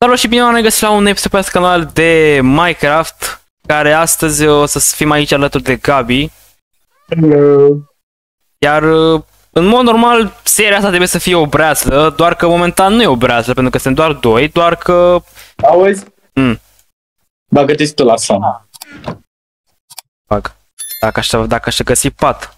Salut și bine v-am regăsit la un episod pe acest canal de Minecraft, care astăzi o să fim aici alături de Gabi. Hello. Iar în mod normal seria asta trebuie să fie o breaslă, doar că momentan nu e o breaslă, pentru că suntem doar doi, doar că... Auzi? Bagă-te și tu la somn. Fac. Dacă aș găsi pat.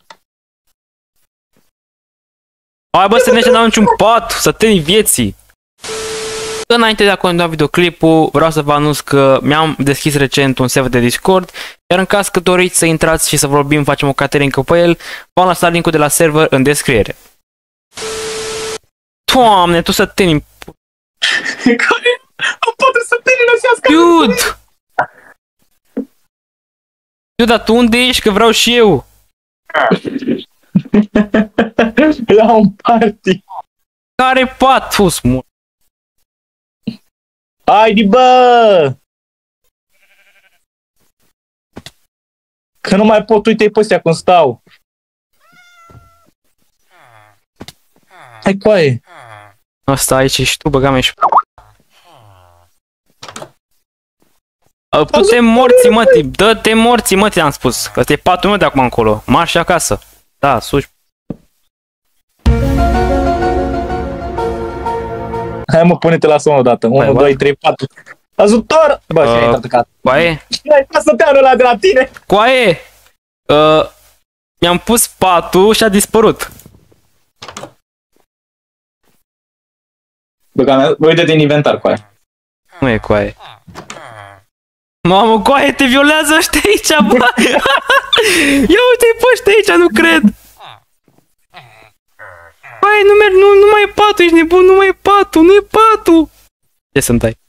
Hai bă, să ne dau niciun pat, să teni vieții. Înainte de a continua videoclipul, vreau să vă anunț că mi-am deschis recent un server de Discord, iar în caz că doriți să intrați și să vorbim, facem o caterincă pe el, v-am lăsat linkul de la server în descriere. Doamne, tu să teni... Care? Nu poate să te lăsească. Dude! Dude, dar tu unde ești? Că vreau și eu. La un party. Care pat? Fus, mă. Haide, bă! Că nu mai pot, uite-i pe ăstea cum stau. Hai coaie. Asta aici și tu, băga mea și... Tu te morți, mătii, dă-te morți, mătii, am spus. Ăsta e patul meu de acum încolo. Marș acasă. Da, sus. Hai mă, pune-te la somn odată. 1, 2, 3, 4. Ajutor! Bă, și ai intrat în casă. Coaie? Cine ai să te ăla de la tine? Coaie! Mi-am pus patul și a dispărut. Bă, mea, uite-te în inventar, coaie. Nu e coaie. Mamă, coaie, te violează ăștia aici, bă! Ia uite-i pe ăștia aici, nu cred! Coaie, nu merg, nu mai e patul, ești nebun, nu mai e patul, nu e patul! Ce să-mi dai?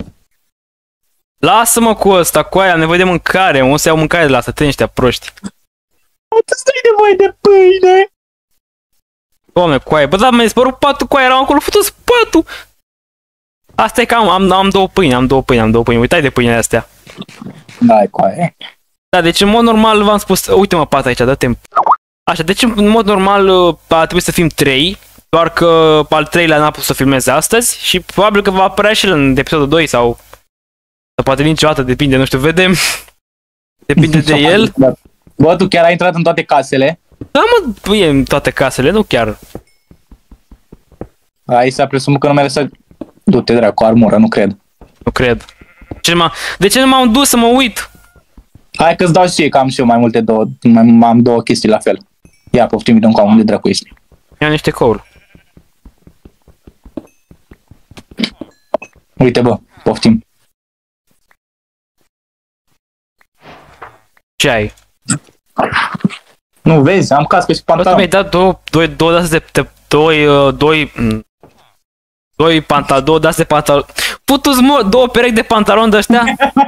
Lasă-mă cu ăsta, coaie, am nevoie de mâncare, o să iau mâncare de la asta, ăștia proști. Tu stai nevoie de pâine! Doamne, coaie, bă, dar mi-a dispărut patul, coaie, eram acolo, fătu-ți patul! Asta e că am două pâini, uitai de pâinile astea. Da, coaie. Da, deci în mod normal v-am spus, uite-mă pat aici, dă-te. Așa, deci în mod normal a trebuit să fim 3, doar că al 3-lea n-a putut să filmeze astăzi și probabil că va apărea și în episodul 2 sau poate niciodată, depinde, nu știu, vedem. Depinde de el. Bă, tu chiar ai intrat în toate casele? Da, mă, e în toate casele, nu chiar. Aici s-a presumut că nu mai lăsat. Du-te, dracu, armură, nu cred. Nu cred. De ce nu m-am dus să mă uit? Hai că-ți dau și că am și eu mai multe am două chestii la fel. Ia, poftim, dăm cu unde dracu ești. Ia niște couri. Uite, bă, poftim. Ce ai? Nu vezi, am cască și Bă, tu pantalon. mi-ai dat două de pantalon. Putu-ți mă, două perechi de pantaloni de-ăștia?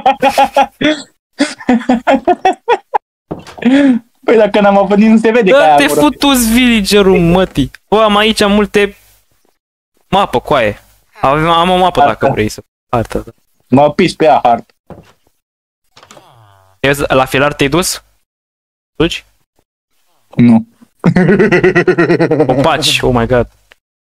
Păi dacă n-am avut nici nu se vede că ai Dă-te armură. futu-ți villagerul, mătii. Bă, am aici multe... Mapă, coaie. Am o mapă dacă vrei să... Hartă, da. Mă piși pe ea, hard. La filar te-ai dus? Duci? Nu. Copaci, oh my god.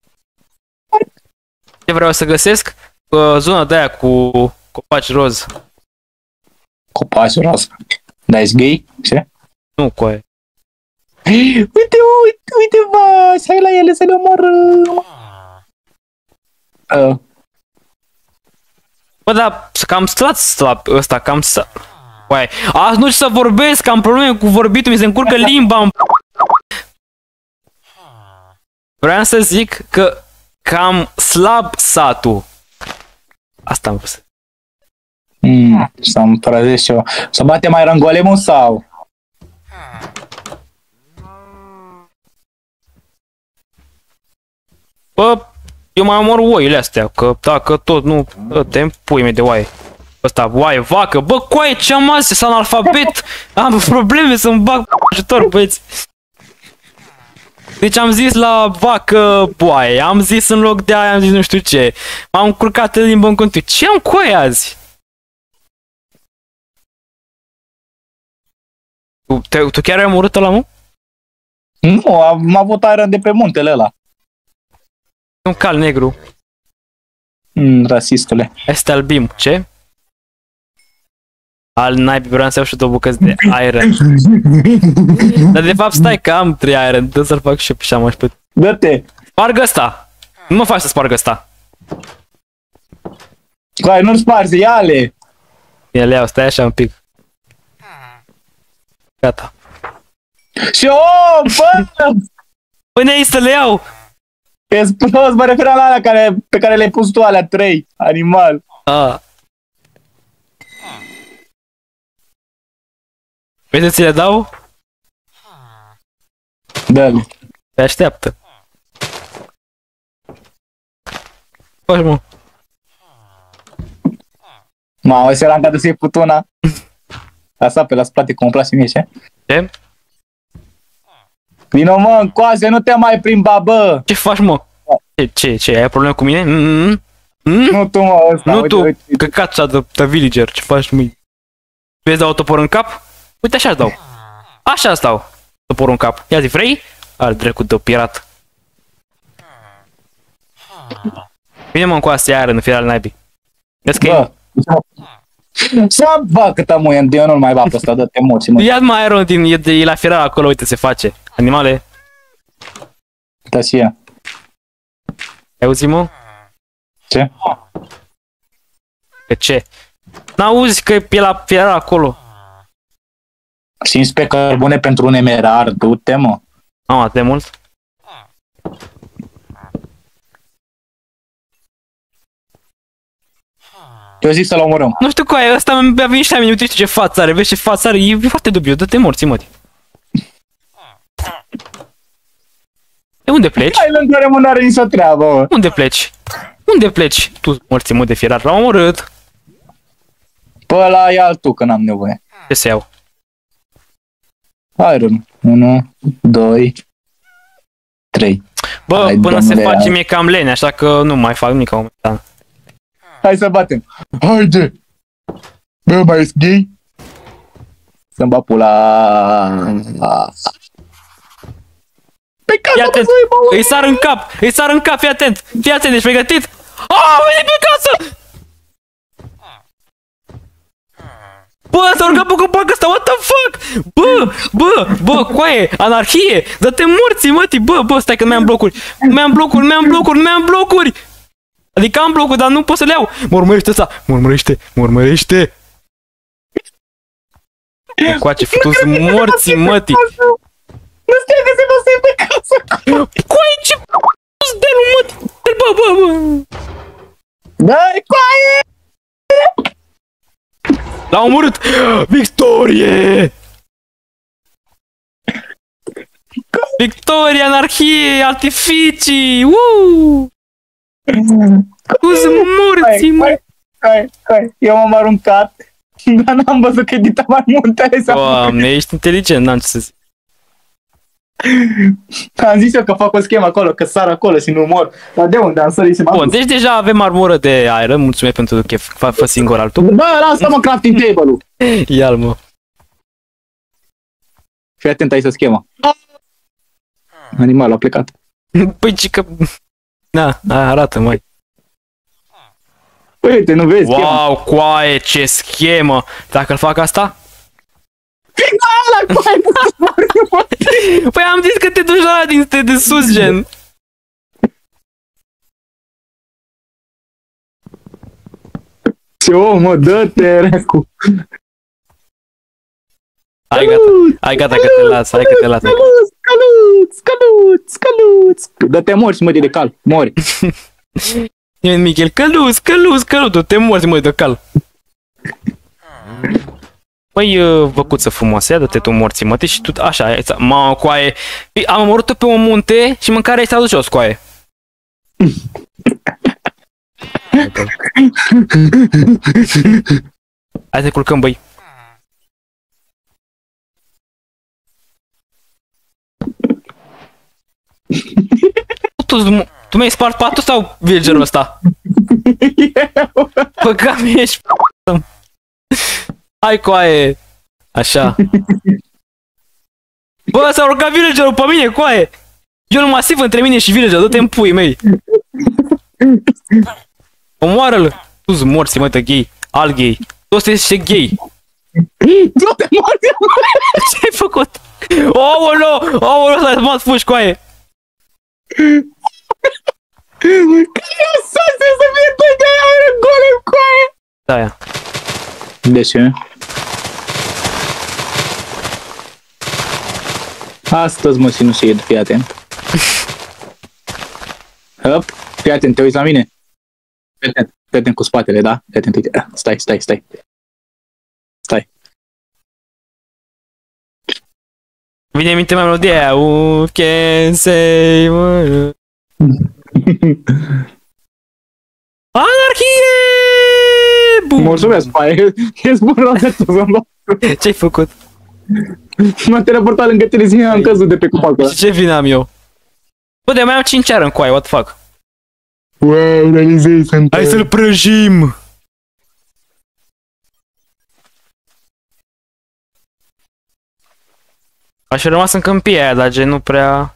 Ce vreau să găsesc? Zona de aia cu copaci roz. Copaci roz. Da, ești gay? Ce? Nu, coaie. Uite, bă, să ai la ele să le omorâm. Bă, dar cam slab ăsta, cam să... Coaie. Azi nu știu să vorbesc, am probleme cu vorbitul, mi se încurcă limba. Vreau să zic că cam slab satul. Asta am vrut. Să-mi trăzesc și eu. Să bate mai rangolemul sau? Bă, eu mai omor oile astea, că dacă tot nu... Dă-te în pui mei de oaie. Ăsta, oaie, vacă, bă, coaie, ce-am azi? Sunt analfabet, am probleme să-mi bag ajutor, băieți. Deci am zis la vacă, oaie, am zis în loc de aia, am zis nu știu ce. M-am încurcat în limbă în continuu. Ce am coaie azi? Tu chiar ai omorât ăla, mă? Nu, am avut aeră de pe muntele ăla. Un cal negru. Rasistule. Hai să te albim. Ce? Al naibii, vreau să iau și 2 bucăți de iron. Dar de fapt stai că am 3 iron. Dă să-l fac și așa mai pe... Dă-te! Spargă ăsta! Nu mă faci să spargă ăsta. Hai, nu-l sparzi, ia-le! Bine, le iau, stai așa un pic. Gata. Și bă! Păi ne-ai să le iau! Ești prost, mă referam la alea pe care le-ai pus tu, alea 3, animal. Vrei să ți le dau? Dă-le. Te așteaptă. Faci, mă. Mamă, se l-am să-i put una. Asta pe la spate, cum îmi place mie, ce? Ce? Vino, mă, încoase, nu te mai plimba, bă! Ce faci, mă? Ce? Ai probleme cu mine? Nu tu, mă, ăsta. Nu tu, căcața de villager, ce faci, mă? Vezi dau topor în cap? Uite așa-ți dau. Așa-ți dau toporul în cap. Ia zi, vrei? Al dracu de pirat. Vine, mă, încoase iară în final naibii. Vezi că să bă, câtă muie, eu nu-l mai bag pe ăsta, dă-te morți, mă. ia-ți mai aeron din, e la fiera acolo, uite, se face. Animale. Da, și ea. Ai auzit, mă? Ce? Că ce? N-auzi că e la fiera acolo. 15 cărbune pentru un emerar, du-te, mă. Am atât de mult? Eu zic să-l omorâm. Nu știu cu aia, ăsta mi-a venit și la mine, uite ce față are, vezi ce față are, e foarte dubios, dă-te morți, mă. De unde pleci? Hai, lângă nu are nicio treabă, mă. Unde pleci? Unde pleci? Tu, morții, mă, de fierar, l-am omorât. Pă, ăla ia tu, că n-am nevoie. Ce să iau? Iron. 1, 2, 3. Bă, Hai, până se domnule, face mie cam lene, așa că nu mai fac nimic la un moment dat. Hai să batem. Haide! Bă, mai ești gay? Să-mi bat pula. Pe Fii casa, atent, bă, îi sar în cap, fii atent, ești pregătit? Aaa, vine pe casă! Bă, s-a urcat pe copac ăsta, what the fuck? Bă, coaie, anarhie, dă-te morții, mătii, bă, stai că nu mai am blocuri. Nu mai am blocuri! Adică am blocuri, dar nu pot să le iau. Mă urmărește ăsta, mă urmărește. Coace, futu-s morții, mătii. Nu stai că se vă pe casă. Coaie, ce p***ți de-l, mătii? Bă. Dă-i, coaie! L-a omorât! Victorie! Victorie, anarhie, artificii! Cu-s morții, mă! Hai, eu m-am aruncat, dar n-am văzut că edita mai multe. Doamne, ești inteligent, n-am ce să zic. Am zis eu că fac o schemă acolo, că sar acolo și nu mor. Dar de unde am sărit și m-am Bun, deci deja avem armură de iron, mulțumesc pentru chef, fă singur altul. Bă, lasă-mă crafting table-ul! Ia-l, mă. Fii atent aici să schemă. Animalul a plecat. Păi, cică... Na, arată, măi. Uite, nu vezi schema? Wow, coaie, ce schemă! Dacă-l fac asta? Păi am zis că te duci la de sus, gen. Ce om, mă, dă-te, recu. Hai gata că te las, hai că te las. Căluț. Dă-te morți, mă, de cal, mori. Michel, căluț, tu te morți, mă, de cal. Păi, văcuță frumoasă, ia dă-te tu morții, mă, și tu, așa, mă, coaie. Am omorât-o pe un munte și mâncarea este adus jos, coaie. Hai să culcăm, băi. Tu mi-ai spart patul sau villagerul ăsta? Bă, ești hai, coaie. Așa. Bă, s-a urcat villagerul pe mine, coaie. Eu nu masiv între mine și villager, dă-te în puii mei. Omoară-l! Tu-ți morți, mă, de gay. Al gay. Tu ești gay. Du-te, morți! Ce-ai făcut? Aoleu, s-a smat fuși cu aia. Care să fie doi de aia golem cu aia? Da, aia. De ce? Astăzi mă sinucid, fii atent. Hop, fii atent, te uiți la mine? Fii atent cu spatele, da? Fii atent, uite. Stai. Stai. Vine în minte melodia aia. Who can say what... Anarhie! Bum! Mulțumesc, paie. Ești bun rău de tot. Ce-ai făcut? M-am teleportat lângă tine, zi, am căzut de pe cupacă. Și ce vină am eu? Bă, de mai am 5 ară în coaie, what the fuck? Wow, realizei sunt. Hai să-l prăjim! Aș fi rămas în câmpia aia, dar gen nu prea...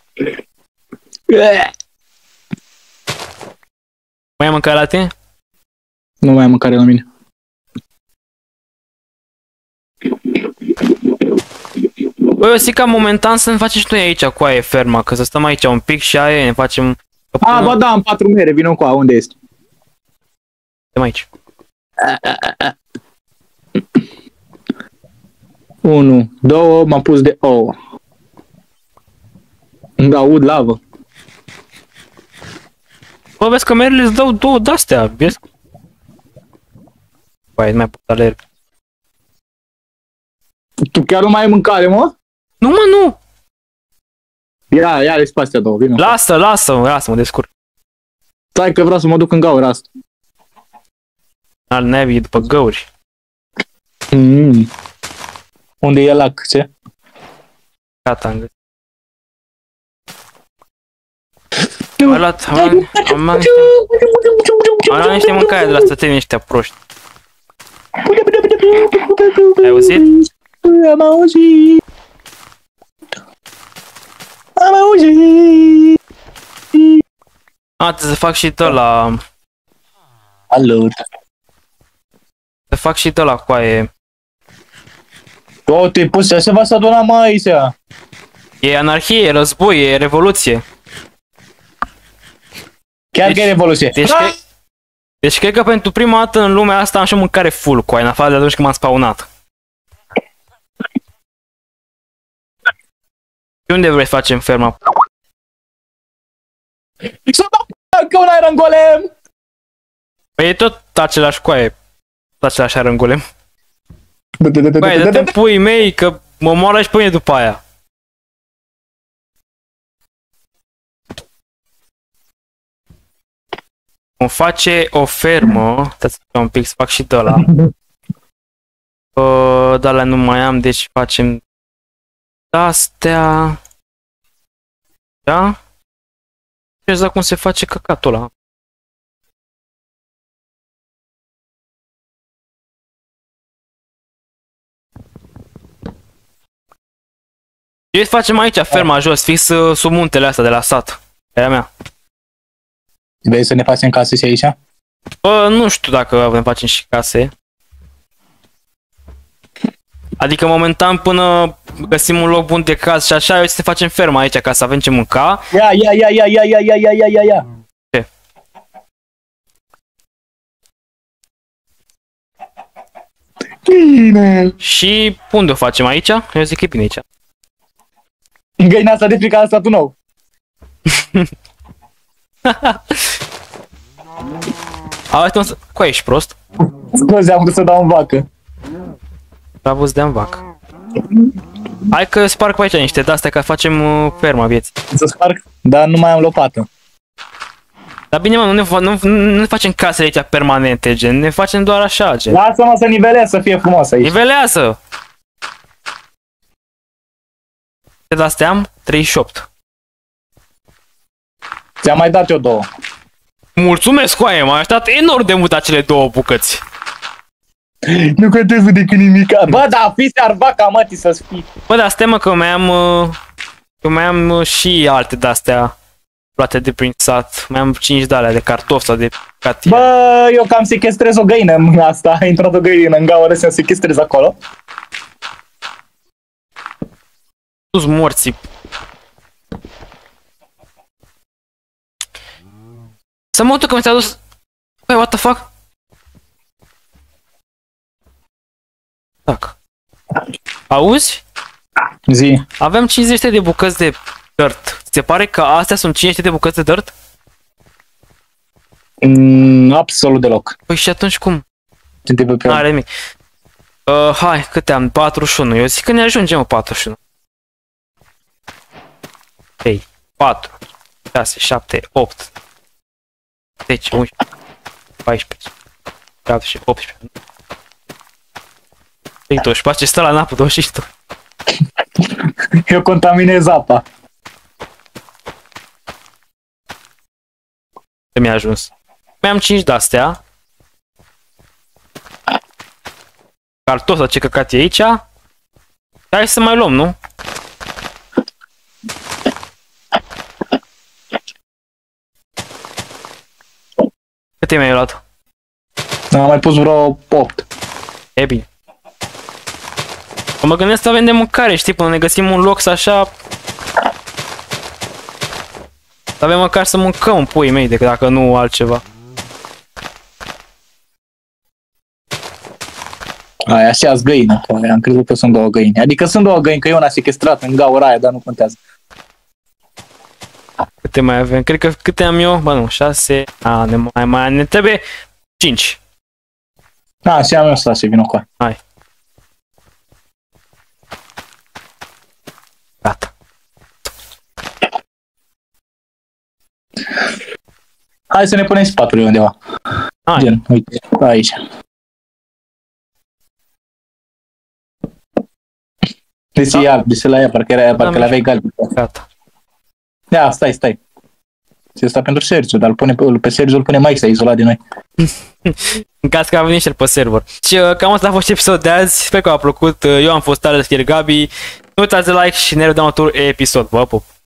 Mai am mâncare la tine? Nu mai am mâncare la mine. Băi, eu zic ca momentan să ne facem și noi aici cu aia ferma, că să stăm aici un pic și aia ne facem... A, bă, da, am 4 mere, vină cu a, unde este? Suntem aici. 1, 2, m-am pus de ouă. Îmi aud lavă. Bă, vezi că merele îți dau 2 de-astea, vezi? Băi, nu mai pot alerg. Tu chiar nu mai ai mâncare, mă? Nu, mă, nu! Ia le astea două, vină. Lasă-mă, descurc. Stai că vreau să mă duc în gaură asta. Al nebii după găuri. Unde e lac, ce? Gata, am găsit. Am luat niște mâncare de la stătenii ăștia proști. Ai auzit? Am auzit. Trebuie să fac și ăla. Alo. Să fac și ăla cu aia. O, te-ai pus, ce va să aduna mai aici? E anarhie, e război, e revoluție. Chiar că e revoluție. Deci cred că pentru prima dată în lumea asta am și o mâncare full cu aia, în afară de atunci când m-am spawnat. Și unde vrei să facem ferma? Să dau că un Iron Golem! Păi e tot același coaie. Tot același Iron Golem. Băi, dă-te-mi puii mei, că mă moară și pe mine după aia. Vom face o fermă. Stați un pic să fac și de ăla. De ăla nu mai am, deci facem astea. Da? Și exact cum se face căcatul ăla. Ce facem aici, ferma jos, fix sub muntele astea de la sat. Aia mea. Vrei să ne facem case și aici? Nu știu dacă ne facem și case. Adică momentan până găsim un loc bun de caz și așa, eu să facem ferma aici ca să avem ce mânca. Ia. Ce? Bine. Și unde o facem aici? Eu zic că e bine aici. Găina asta de frică la statul nou. Cu ești prost? Scuze, am vrut să dau în vacă. A văzut de-am vac. Hai că sparg pe aici niște de-astea ca facem ferma vieții. Să sparg? Dar nu mai am lopată. Dar bine, mă, nu ne facem casele aici permanente, gen, ne facem doar așa, gen. Lasă-mă să nivelez, să fie frumos aici. Nivelează! Ce de-astea am? 38. Ți-am mai dat eu 2. Mulțumesc, coaie, m-a așteptat enorm de mult acele 2 bucăți. Nu contează decât nimica. Bă, da, fiți ar vaca, mătii, să-ți fii. Bă, dar stai, mă, că mai am și alte de-astea. luate de prin sat. Mai am 5 de alea de cartofi sau de catie. Bă, eu cam sechestrez o găină în asta. A intrat o găină în gaură să-mi sechestrez acolo. Sus morții. Să mă duc că mi s-a dus... Băi, what the fuck? Tac. Auzi? Zi. Avem 50 de bucăți de dirt. Ți se pare că astea sunt 50 de bucăți de dirt? Absolut deloc. Păi și atunci cum? Suntem pe Are nimic. Hai, câte am? 41. Eu zic că ne ajungem 41. 3, 4, 6, 7, 8, 10, 11, 14, 17, 18. 24, ce stă la napă, 22. Eu contaminez apa. Că mi-a ajuns. Mai am 5 de-astea. Cartof sau ce căcat e aici. Hai să mai luăm, nu? Câte mi-ai luat? Am mai pus vreo 8. E bine. Mă gândesc să avem de mâncare, știi, până ne găsim un loc să așa... Să avem măcar să mâncăm puii mei, decât dacă nu altceva. Aia așa-s găină, că am crezut că sunt două găini. Adică sunt două găini, că eu una sequestrat în gaura aia, dar nu contează. Câte mai avem? Cred că câte am eu? Bă, nu, 6. Ne trebuie 5. Da, și am eu 6, vină cu aia. Hai. Gata. Hai să ne punem spatului undeva. Hai. Gen, uite, aici. Deci Da. ia, deci la ea, parcă le aveai galben. Gata. Da, stai. Și ăsta pentru Sergiu, dar pe Sergiu îl punem aici, izolat de noi. În caz că a venit și el pe server. Și cam asta a fost episodul de azi. Sper că v-a plăcut. Eu am fost Alex Gabi. Nu uitați de like și ne vedem la următorul episod. Vă pup!